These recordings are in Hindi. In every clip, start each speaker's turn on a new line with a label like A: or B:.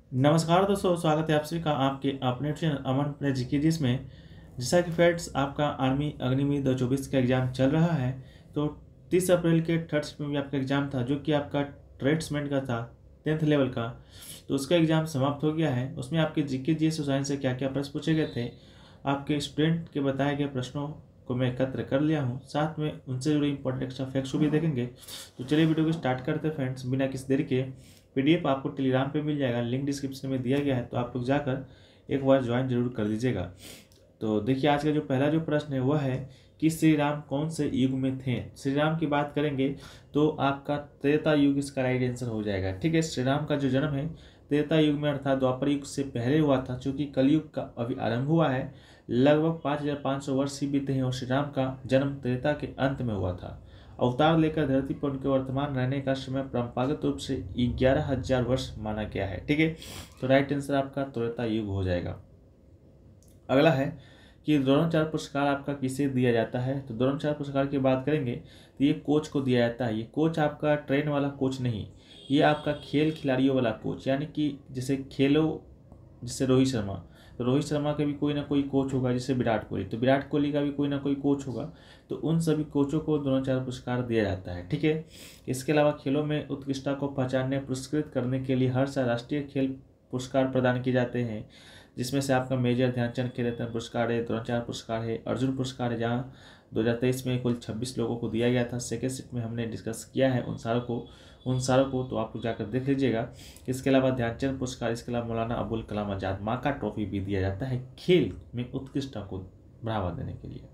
A: नमस्कार दोस्तों, स्वागत है आप सभी का आपके अपने चैनल अमन प्लेज की जिसमें जैसा कि फ्रेंड्स आपका आर्मी अग्निवीर 2024 का एग्ज़ाम चल रहा है। तो 30 अप्रैल के थर्ड शिफ्ट में भी आपका एग्ज़ाम था जो कि आपका ट्रेड्समैन का था 10th लेवल का। तो उसका एग्ज़ाम समाप्त हो गया है। उसमें आपके जीके जीएस और साइंस से क्या क्या प्रश्न पूछे गए थे, आपके स्टूडेंट के बताए गए प्रश्नों को मैं एकत्र कर लिया हूँ। साथ में उनसे जुड़े इंपॉर्टेंट एक्स्ट्रा फैक्ट्स को भी देखेंगे। तो चलिए वीडियो को स्टार्ट करते हैं फ्रेंड्स, बिना किसी देरी के। पीडीएफ आपको टेलीग्राम पे मिल जाएगा, लिंक डिस्क्रिप्शन में दिया गया है, तो आप लोग जाकर एक बार ज्वाइन जरूर कर लीजिएगा। तो देखिए, आज का जो पहला जो प्रश्न है वह है कि श्री राम कौन से युग में थे। श्री राम की बात करेंगे तो आपका त्रेता युग इसका राइट आंसर हो जाएगा। ठीक है, श्री राम का जो जन्म है त्रेता युग में अर्थात द्वापर युग से पहले हुआ था, चूंकि कलयुग का अभी आरंभ हुआ है। लगभग 5500 वर्ष ही बीते हैं और श्री राम का जन्म त्रेता के अंत में हुआ था। अवतार लेकर धरती पर उनके वर्तमान रहने का समय परंपरागत रूप से 11,000 वर्ष माना गया है। ठीक है, तो राइट आंसर आपका त्रेता युग हो जाएगा। अगला है कि द्रोणाचार्य पुरस्कार आपका किसे दिया जाता है। तो द्रोणाचार्य पुरस्कार की बात करेंगे तो ये कोच को दिया जाता है। ये कोच आपका ट्रेन वाला कोच नहीं, ये आपका खेल खिलाड़ियों वाला कोच, यानी कि जैसे खेलो, जैसे रोहित शर्मा, तो रोहित शर्मा का भी कोई ना कोई कोच होगा, जैसे विराट कोहली, तो विराट कोहली का भी कोई ना कोई कोच होगा। तो उन सभी कोचों को द्रोणाचार्य पुरस्कार दिया जाता है। ठीक है, इसके अलावा खेलों में उत्कृष्टता को पहचानने पुरस्कृत करने के लिए हर साल राष्ट्रीय खेल पुरस्कार प्रदान किए जाते हैं, जिसमें से आपका मेजर ध्यानचंद खेल रत्न पुरस्कार है, द्रोणाचार्य पुरस्कार है, अर्जुन पुरस्कार है, जहाँ 2023 में कुल 26 लोगों को दिया गया था। सेकेंड शिफ्ट में हमने डिस्कस किया है उन सारों को तो आप लोग जाकर देख लीजिएगा। इसके अलावा ध्यानचंद पुरस्कार, इसके अलावा मौलाना अबुल कलाम आज़ाद माका ट्रॉफी भी दिया जाता है खेल में उत्कृष्टता को बढ़ावा देने के लिए।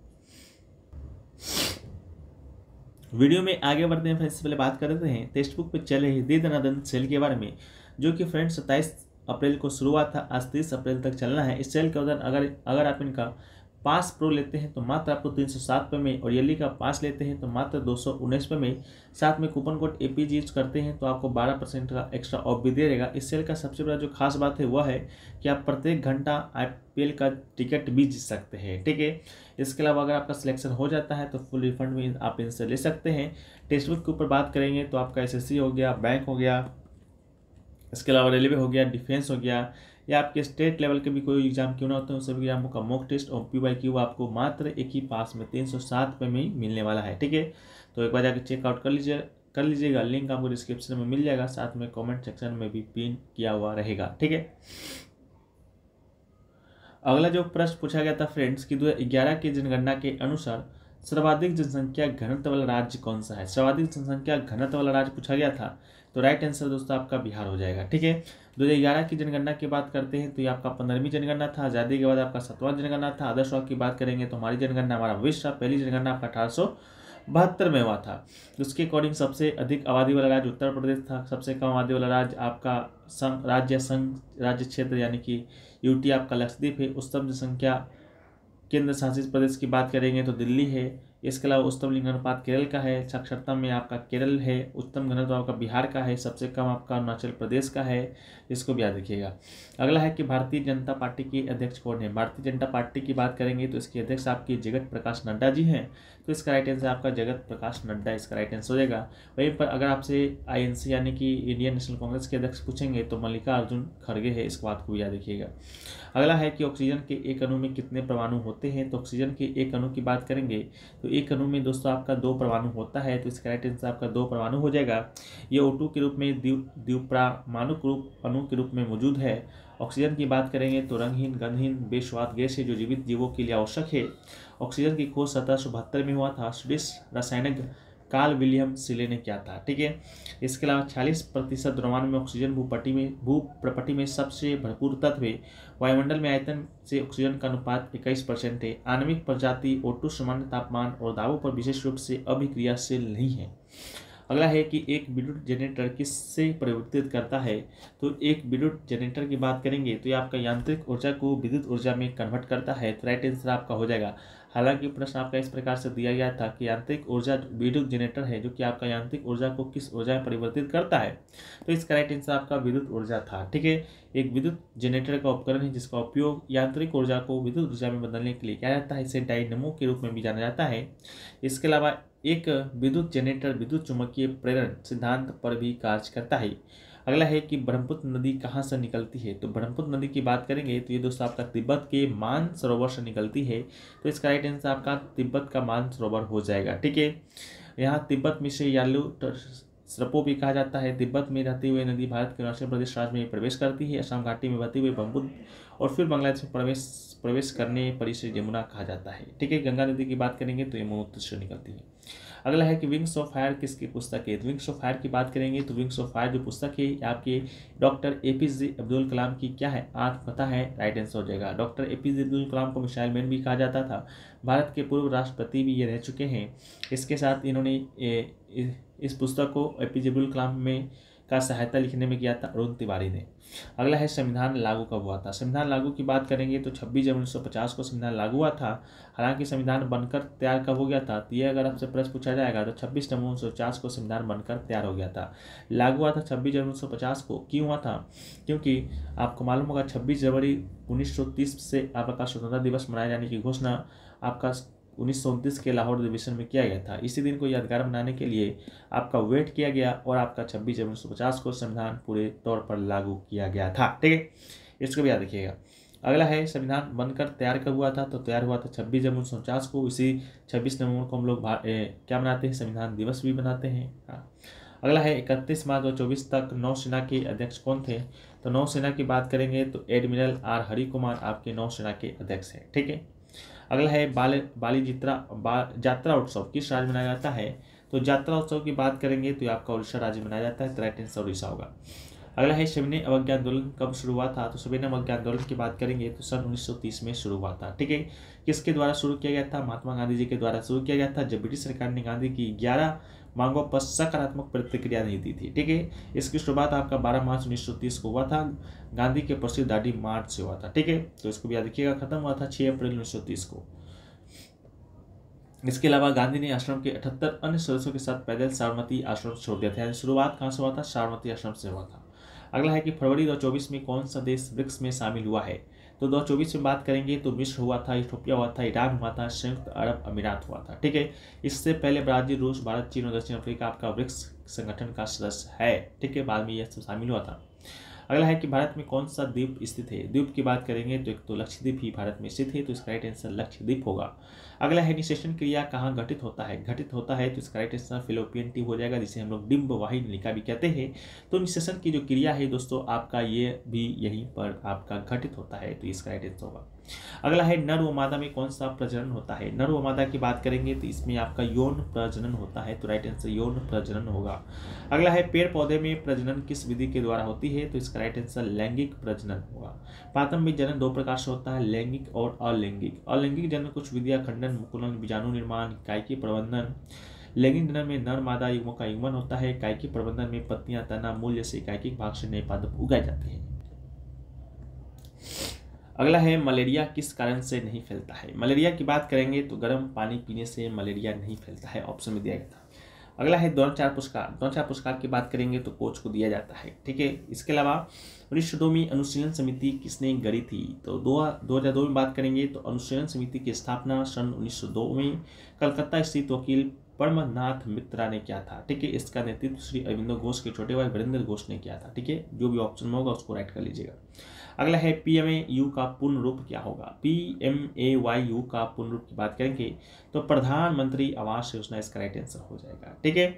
A: वीडियो में आगे बढ़ते हैं फ्रेंड्स, पहले बात कर रहे हैं टेक्स्ट बुक पे चल रही दे दनादन सेल के बारे में, जो कि फ्रेंड्स 27 अप्रैल को शुरू हुआ था, आज 30 अप्रैल तक चलना है। इस सेल के दौरान अगर आप इनका पास प्रो लेते हैं तो मात्र आपको 307 में, और ईयरली का पास लेते हैं तो मात्र 219 में। साथ में कूपन कोड एपीजी यूज करते हैं तो आपको 12% का एक्स्ट्रा ऑफ भी दे देगा। इस सेल का सबसे बड़ा जो खास बात है वह है कि आप प्रत्येक घंटा आईपीएल का टिकट भी जीत सकते हैं। ठीक है, इसके अलावा अगर आपका सिलेक्शन हो जाता है तो फुल रिफंड भी आप इनसे ले सकते हैं। टेक्स्ट बुक के ऊपर बात करेंगे तो आपका एसएससी हो गया, बैंक हो गया, इसके अलावा रेलवे हो गया, डिफेंस हो गया, या आपके स्टेट लेवल के भी कोई एग्जाम क्यों ना होते हैं, उन सभी एग्जामों का मॉक टेस्ट और पीवाईक्यू आपको मात्र एक ही पास में 307 में ही मिलने वाला है। ठीक है, तो एक बार जाकर चेकआउट कर लीजिएगा। लिंक आपको डिस्क्रिप्शन में मिल जाएगा, साथ में कमेंट सेक्शन में भी पिन किया हुआ रहेगा। ठीक है, अगला जो प्रश्न पूछा गया था फ्रेंड्स कि 2011 की जनगणना के अनुसार सर्वाधिक जनसंख्या घनत्व वाला राज्य कौन सा है। सर्वाधिक जनसंख्या घनत्व वाला राज्य पूछा गया था, तो राइट आंसर दोस्तों आपका बिहार हो जाएगा। ठीक है, 2011 की जनगणना की बात करते हैं तो ये आपका 15वीं जनगणना था। आज़ादी के बाद आपका 7वां जनगणना था। आदर्शवाद की बात करेंगे तो हमारी जनगणना, हमारा भविष्य, पहली जनगणना आपका 1872 में हुआ था। उसके अकॉर्डिंग सबसे अधिक आबादी वाला राज्य उत्तर प्रदेश था। सबसे कम आबादी वाला राज्य आपका राज्य क्षेत्र यानी कि यूटी आपका लक्षद्वीप है। उच्चतम जनसंख्या केंद्र शासित प्रदेश की बात करेंगे तो दिल्ली है। इसके अलावा उच्चतम लिंग अनुपात केरल का है। साक्षरता में आपका केरल है। उच्चतम घनत्व आपका बिहार का है। सबसे कम आपका अरुणाचल प्रदेश का है, इसको भी याद रखिएगा। अगला है कि भारतीय जनता पार्टी के अध्यक्ष कौन है। भारतीय जनता पार्टी की बात करेंगे तो इसके अध्यक्ष आपके जगत प्रकाश नड्डा जी हैं, तो इसका राइट आंसर आपका जगत प्रकाश नड्डा इसका राइट आंसर हो जाएगा। वहीं पर अगर आपसे आईएनसी यानी कि इंडियन नेशनल कांग्रेस के अध्यक्ष पूछेंगे तो मल्लिकार्जुन खड़गे है, इस बात को भी याद रखिएगा। अगला है कि ऑक्सीजन के एक अणु में कितने परमाणु होते हैं। तो ऑक्सीजन के एक अणु की बात करेंगे तो एक अणु में दोस्तों आपका 2 परमाणु होता है, तो इसका राइट आंसर आपका 2 परमाणु हो जाएगा। ये O2 के रूप में द्विपरमाणु अणु के रूप में मौजूद है। ऑक्सीजन की बात करेंगे तो रंगहीन, गंधहीन, बेस्वाद गैस है जो जीवित जीवों के लिए आवश्यक है। ऑक्सीजन की खोज 1772 में हुआ था। स्विडिश रासायनिक कार्ल विलियम सीले ने किया था। ठीक है, इसके अलावा 46% द्रव्यमान में ऑक्सीजन भूप्रपटी में सबसे भरपूर तत्व है। वायुमंडल में आयतन से ऑक्सीजन का अनुपात 21% है। आणविक प्रजाति O2 सामान्य तापमान और दाबों पर विशेष रूप से अभिक्रियाशील नहीं है। अगला है कि एक विद्युत जनरेटर किससे परिवर्तित करता है। तो एक विद्युत जनरेटर की बात करेंगे तो ये आपका यांत्रिक ऊर्जा को विद्युत ऊर्जा में कन्वर्ट करता है, तो राइट आंसर आपका हो जाएगा। हालांकि प्रश्न आपका इस प्रकार से दिया गया था कि यांत्रिक ऊर्जा विद्युत जनरेटर है जो कि आपका यांत्रिक ऊर्जा को किस ऊर्जा में परिवर्तित करता है, तो इसका राइट आंसर आपका विद्युत ऊर्जा था। ठीक है, एक विद्युत जनरेटर का उपकरण है जिसका उपयोग यांत्रिक ऊर्जा को विद्युत ऊर्जा में बदलने के लिए किया जाता है। इसे डायनेमो के रूप में भी जाना जाता है। इसके अलावा एक विद्युत जनरेटर विद्युत चुम्बकीय प्रेरण सिद्धांत पर भी कार्य करता है। अगला है कि ब्रह्मपुत्र नदी कहाँ से निकलती है। तो ब्रह्मपुत्र नदी की बात करेंगे तो ये दोस्तों आपका तिब्बत के मानसरोवर से निकलती है। तो इसका राइट आंसर आपका तिब्बत का मानसरोवर हो जाएगा। ठीक है, यहाँ तिब्बत में से यालू स्रपो भी कहा जाता है। तिब्बत में रहती हुई नदी भारत के अरुणाचल प्रदेश राज्य में प्रवेश करती है। असम घाटी में बहती हुई ब्रह्मपुत्र और फिर बांग्लादेश में प्रवेश करने पर इसे यमुना कहा जाता है। ठीक है, गंगा नदी की बात करेंगे तो यमुनोत्री से निकलती है। अगला है कि विंग्स ऑफ फायर किसकी पुस्तक है। विंग्स ऑफ फायर की बात करेंगे तो विंग्स ऑफ फायर जो पुस्तक है आपके डॉक्टर APJ अब्दुल कलाम की क्या है, आत्मकथा है। राइट आंसर हो जाएगा। डॉक्टर APJ अब्दुल कलाम को मिसाइल मैन भी कहा जाता था। भारत के पूर्व राष्ट्रपति भी ये रह चुके हैं। इसके साथ इन्होंने इस पुस्तक को APJ अब्दुल कलाम में का सहायता लिखने में किया था अरुण तिवारी ने। अगला है संविधान लागू कब हुआ था। संविधान लागू की बात करेंगे तो 26 जनवरी 1950 को संविधान लागू हुआ था। हालांकि संविधान बनकर तैयार कब हो गया था, तो ये अगर आपसे प्रश्न पूछा जाएगा तो 26 नवंबर 1950 को संविधान बनकर तैयार हो गया था। लागू हुआ था 26 जनवरी 1950 को। क्यों हुआ था, क्योंकि आपको मालूम होगा 26 जनवरी 1930 से आपका स्वतंत्रता दिवस मनाए जाने की घोषणा आपका 1929 के लाहौर अधिवेशन में किया गया था। इसी दिन को यादगार बनाने के लिए आपका वेट किया गया और आपका 26 जनवरी 1950 को संविधान पूरे तौर पर लागू किया गया था। ठीक है, इसको भी याद रखिएगा। अगला है संविधान बनकर तैयार कब हुआ था। तो तैयार हुआ था 26 जनवरी 1949 को। इसी 26 नवंबर को हम लोग क्या मनाते हैं, संविधान दिवस भी मनाते हैं। अगला है 31 मार्च 2024 तक नौसेना के अध्यक्ष कौन थे। तो नौसेना की बात करेंगे तो एडमिरल R हरि कुमार आपके नौसेना के अध्यक्ष हैं। ठीक है, अगला है बाली यात्रा उत्सव किस राज्य में मनाया जाता है। तो यात्रा उत्सव की बात करेंगे तो आपका उड़ीसा राज्य में मनाया जाता है। तो राइट आंसर उड़ीसा होगा। अगला है सविनय अवज्ञा आंदोलन कब शुरू हुआ था। तो सविनय अवज्ञा आंदोलन की बात करेंगे तो सन 1930 में शुरू हुआ था। ठीक है, किसके द्वारा शुरू किया गया था, महात्मा गांधी जी के द्वारा शुरू किया गया था, जब ब्रिटिश सरकार ने गांधी की 11 मांगों पर सकारात्मक प्रतिक्रिया नहीं दी थी। ठीक है, इसकी शुरुआत आपका 12 मार्च 1930 को हुआ था। गांधी के प्रसिद्ध दांडी मार्च से हुआ था। ठीक है, तो इसको भी याद रखिएगा। खत्म हुआ था 6 अप्रैल 1930 को। इसके अलावा गांधी ने आश्रम के 78 अन्य सदस्यों के साथ पैदल साबरमती आश्रम छोड़ दिया था। यानी शुरुआत कहाँ से हुआ था, साबरमती आश्रम से हुआ था। अगला है कि फरवरी 2024 में कौन सा देश ब्रिक्स में शामिल हुआ है। तो 2024 में बात करेंगे तो मिस्र हुआ था, इथियोपिया हुआ था, ईरान हुआ था, संयुक्त अरब अमीरात हुआ था। ठीक है, इससे पहले ब्राजील, रूस, भारत, चीन और दक्षिण अफ्रीका आपका ब्रिक्स संगठन का सदस्य है। ठीक है, बाद में यह शामिल हुआ था। अगला है कि भारत में कौन सा द्वीप स्थित है। द्वीप की बात करेंगे तो एक तो लक्षद्वीप ही भारत में स्थित है। तो इसका राइट आंसर लक्षद्वीप होगा। अगला है निषेचन क्रिया कहाँ घटित होता है। घटित होता है तो इसका राइट आंसर फिलोपियन ट्यूब हो जाएगा, जिसे हम लोग डिंब वाही नलिका भी कहते हैं। तो निषेचन की जो क्रिया है दोस्तों आपका ये भी यहीं पर आपका घटित होता है। तो इसका राइट आंसर होगा। अगला है नर व मादा में कौन सा प्रजनन होता है। नर व मादा की बात करेंगे तो इसमें आपका यौन प्रजनन होता है। तो राइट आंसर यौन प्रजनन होगा। अगला है पेड़ पौधे में प्रजनन किस विधि के द्वारा होती है। तो इसका राइट आंसर लैंगिक प्रजनन होगा। प्राथमिक जनन 2 प्रकार से होता है, लैंगिक और अलैंगिक। अलैंगिक जनन कुछ विधियां खंडन, मुकुलन, बीजाणु निर्माण, कायिकी प्रबंधन। लैंगिक जनन में नर मादा युग्मों का युग्मन होता है। कायिकी प्रबंधन में पत्तियां, तना, मूल जैसे कायिक भाग से नए पादप उगाए जाते हैं। अगला है मलेरिया किस कारण से नहीं फैलता है। मलेरिया की बात करेंगे तो गर्म पानी पीने से मलेरिया नहीं फैलता है, ऑप्शन में दिया गया था। अगला है द्रोणाचार्य पुरस्कार। द्रोणाचार्य पुरस्कार की बात करेंगे तो कोच को दिया जाता है। ठीक है, इसके अलावा 1902 अनुशीलन समिति किसने गढ़ी थी। तो 2002 में बात करेंगे तो अनुशीलन समिति की स्थापना सन 1902 में कलकत्ता स्थित वकील परमनाथ मित्रा ने किया था। ठीक है, इसका नेतृत्व श्री अरविंदो घोष के छोटे भाई वीरेंद्र घोष ने किया था। ठीक है, जो भी ऑप्शन में होगा उसको राइट कर लीजिएगा। अगला है PMAU का पूर्ण रूप क्या होगा। PMAYU का पूर्ण रूप की बात करेंगे तो प्रधानमंत्री आवास योजना इसका राइट आंसर हो जाएगा। ठीक है,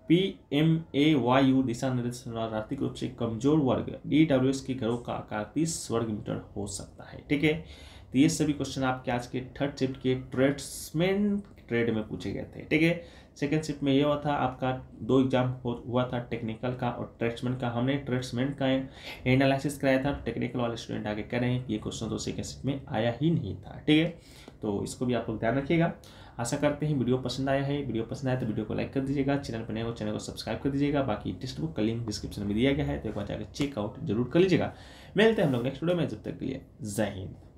A: PMAYU दिशा निर्देश आर्थिक रूप से कमजोर वर्ग DWS के घरों का आकार 30 वर्ग मीटर हो सकता है। ठीक है, तो ये सभी क्वेश्चन आपके आज के 3rd शिफ्ट के ट्रेड्समैन ट्रेड में पूछे गए थे। ठीक है, सेकेंड शिफ्ट में ये हुआ था आपका 2 एग्जाम हुआ था, टेक्निकल का और ट्रेड्समैन का। हमने ट्रेड्समैन का एनालिसिस कराया था। टेक्निकल वाले स्टूडेंट आगे कह रहे हैं कि ये क्वेश्चन तो सेकेंड शिफ्ट में आया ही नहीं था। ठीक है, तो इसको भी आप लोग ध्यान रखिएगा। आशा करते हैं वीडियो पसंद आया है। वीडियो पसंद आया तो वीडियो को लाइक कर दीजिएगा, चैनल पर नए हो चैनल को सब्सक्राइब कर दीजिएगा। बाकी टेक्स्ट बुक का लिंक डिस्क्रिप्शन में दिया गया है, तो एक बार जाकर चेकआउट जरूर कर लीजिएगा। मिलते हैं हम लोग नेक्स्ट वीडियो में, जब तक के लिए जय हिंद।